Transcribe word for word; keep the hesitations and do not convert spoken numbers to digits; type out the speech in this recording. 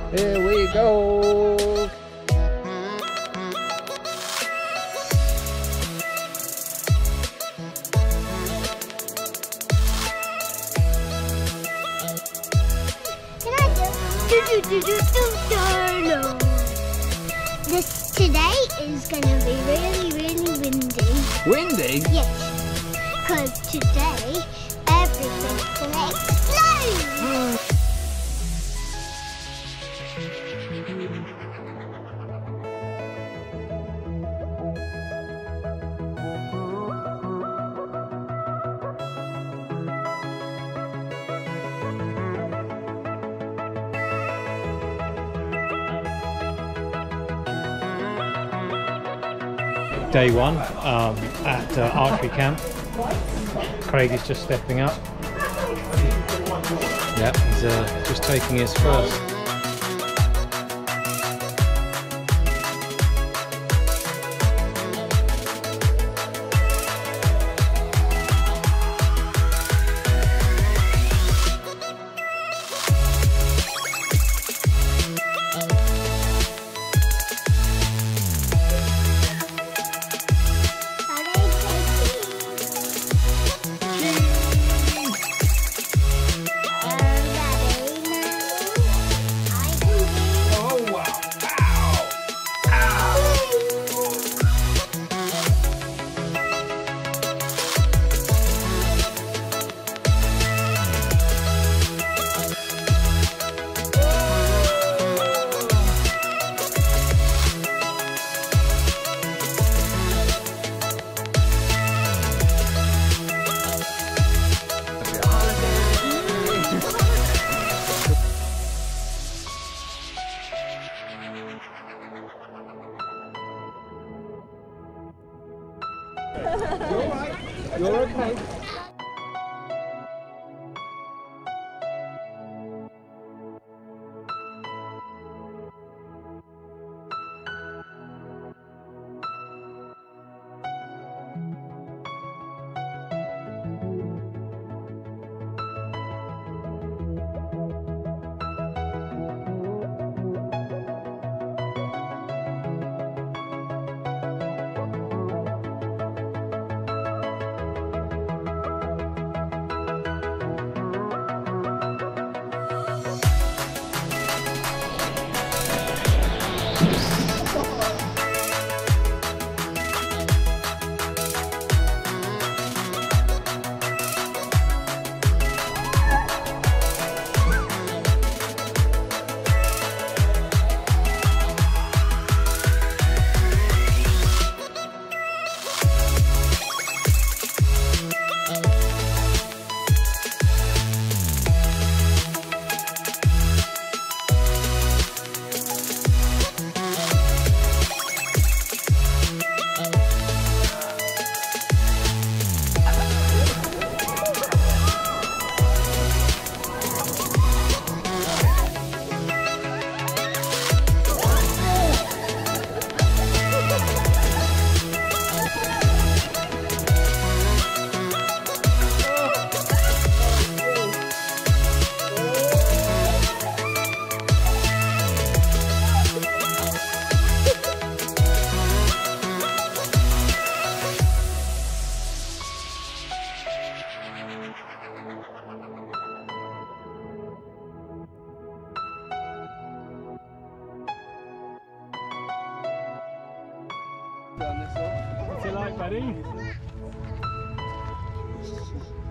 Here we go. Can I do? Do do do do do do. This today is gonna be really really windy. Windy? Yes, because today everything's gonna explode. Day one um, at uh, archery camp. Craig is just stepping up. Yeah, he's uh, just taking his first. You're alright. You're okay. What's it like, buddy?